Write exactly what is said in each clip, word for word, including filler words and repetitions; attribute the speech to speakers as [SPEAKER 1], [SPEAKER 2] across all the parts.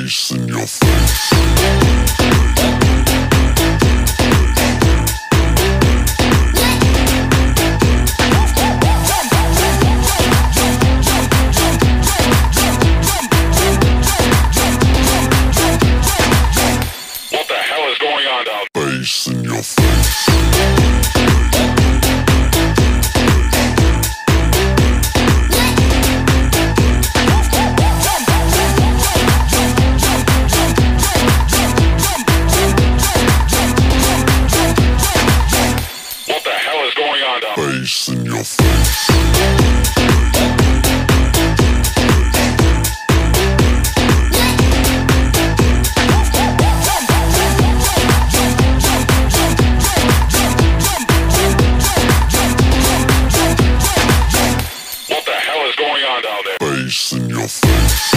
[SPEAKER 1] Face in your face.
[SPEAKER 2] What the hell is going on down there?
[SPEAKER 1] Face in your face. Face in your face.
[SPEAKER 2] What the hell is going on down there?
[SPEAKER 1] Face in your face.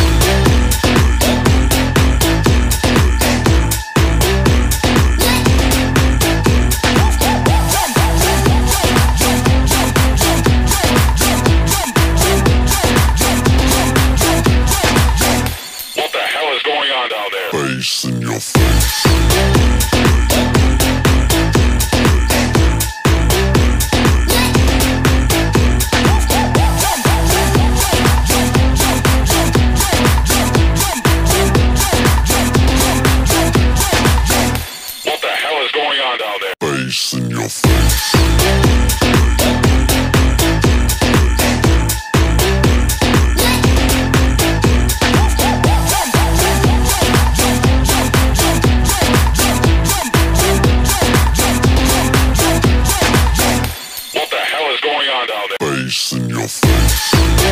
[SPEAKER 1] Face in your face.
[SPEAKER 2] What the hell is going on down there?
[SPEAKER 1] Face in your face. Face in your face.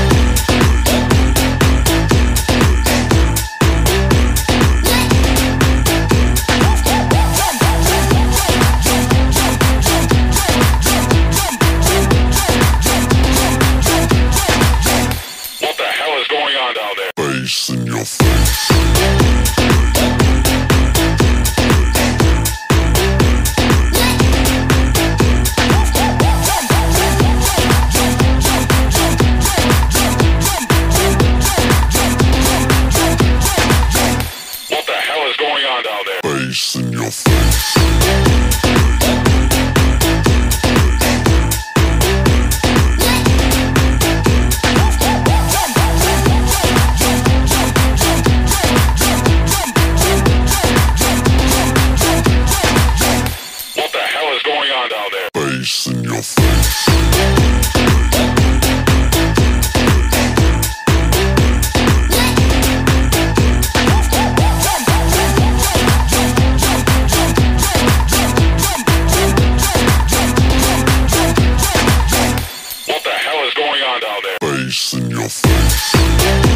[SPEAKER 2] What the hell is going on down there?
[SPEAKER 1] Face in your face. Face in your face.
[SPEAKER 2] What the hell is going on down there?
[SPEAKER 1] Face in your face. Face in your face.